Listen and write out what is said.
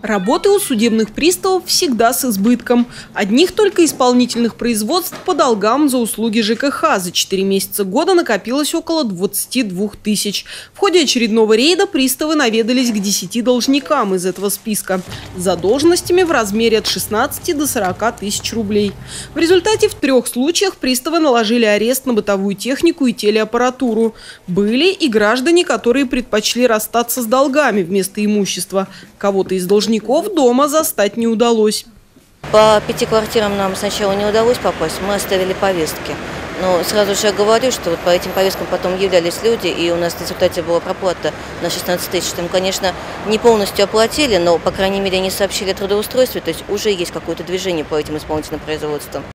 Работы у судебных приставов всегда с избытком. Одних только исполнительных производств по долгам за услуги ЖКХ за 4 месяца года накопилось около 22 тысяч. В ходе очередного рейда приставы наведались к 10 должникам из этого списка с задолженностями в размере от 16 до 40 тысяч рублей. В результате в 3 случаях приставы наложили арест на бытовую технику и телеаппаратуру. Были и граждане, которые предпочли расстаться с долгами вместо имущества. Кого-то из должников дома застать не удалось. По 5 квартирам нам сначала не удалось попасть, мы оставили повестки. Но сразу же я говорю, что вот по этим повесткам потом являлись люди, и у нас в результате была проплата на 16 тысяч. Там, конечно, не полностью оплатили, но, по крайней мере, они сообщили о трудоустройстве, то есть уже есть какое-то движение по этим исполнительным производствам.